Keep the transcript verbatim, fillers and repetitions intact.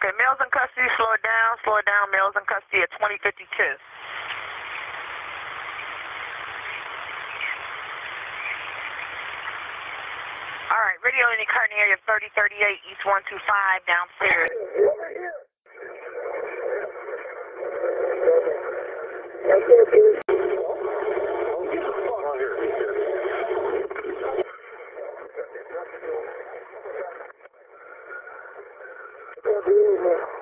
Okay, males in custody, slow it down, slow it down, males in custody at twenty fifty-two. All right, radio in the current area thirty thirty-eight, East one two five, downstairs. Okay.